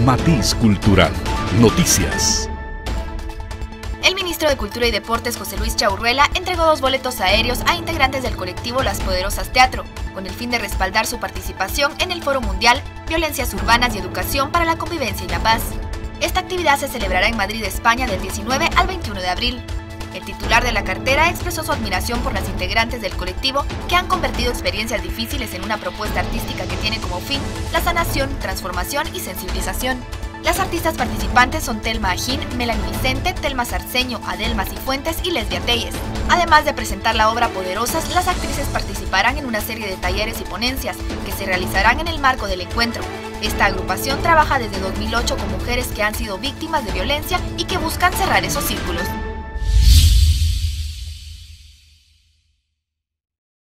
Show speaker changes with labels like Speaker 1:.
Speaker 1: Matiz Cultural. Noticias.
Speaker 2: El ministro de Cultura y Deportes, José Luis Chaurruela, entregó 2 boletos aéreos a integrantes del colectivo Las Poderosas Teatro, con el fin de respaldar su participación en el Foro Mundial Violencias Urbanas y Educación para la Convivencia y la Paz. Esta actividad se celebrará en Madrid, España, del 19 al 21 de abril. El titular de la cartera expresó su admiración por las integrantes del colectivo que han convertido experiencias difíciles en una propuesta artística que tiene como fin la sanación, transformación y sensibilización. Las artistas participantes son Telma Ajín, Melanie Vicente, Telma Sarceño, Adelma Cifuentes y Lesbia Telles. Además de presentar la obra Poderosas, las actrices participarán en una serie de talleres y ponencias que se realizarán en el marco del encuentro. Esta agrupación trabaja desde 2008 con mujeres que han sido víctimas de violencia y que buscan cerrar esos círculos.